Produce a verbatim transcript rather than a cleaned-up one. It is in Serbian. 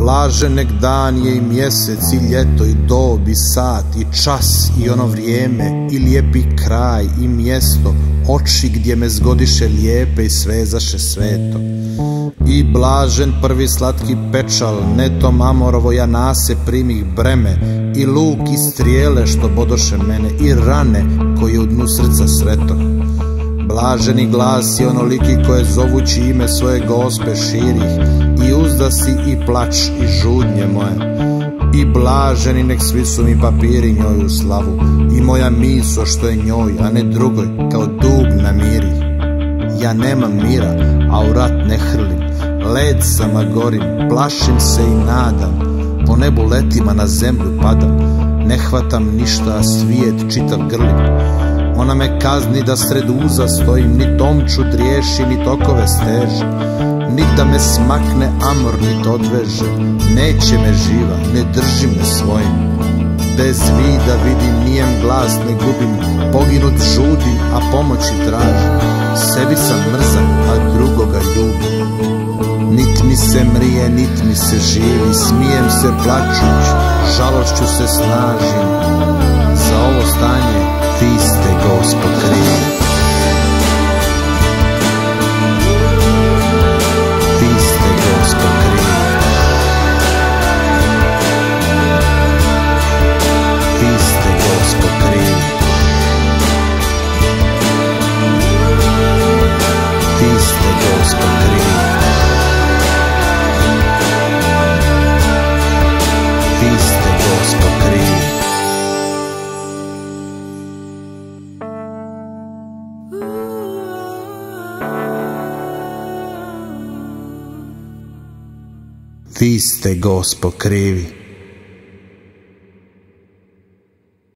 Blažen nek dan je i mjesec i ljeto i dob i sat i čas i ono vrijeme i lijepi kraj i mjesto, oči gdje me zgodiše lijepe i svezaše sveto. I blažen prvi slatki pečal, netom amorovo ja nase primih breme, i luk i strijele što bodoše mene, i rane koje u dnu srca sreto. Blaženi glas je onoliki koje zovući ime svoje gospe širih, i uzdasi i plać i žudnje moje. I blaženi nek svi su mi papiri njoj u slavu, i moja miso što je njoj, a ne drugoj, kao dug namiri. Ja nemam mira, a u rat ne hrlim, led sam a gorim, plašim se i nadam, po nebu letim a na zemlju padam, ne hvatam ništa a svijet čitav grlim. Ona me kazni da sred uza stojim, ni omču driješi, ni tokove steže, ni da me smakne amor, ni to odveže. Neće me živa, ne drži me svojim, bez vida vidim, nijem glas ne gubim, poginut žudim, a pomoći tražim. Sebi sam mrzan, a drugoga ljubim. Nit mi se mrije, nit mi se živi, smijem se plačuć, žalošću se snažim. Za ovo stanje vi ste Gospod krivi. Vi ste Gospod krivi. Vi ste Gospod krivi. Vi ste Gospod krivi. Vi ste Gospod krivi. Vi ste Gospod krivi.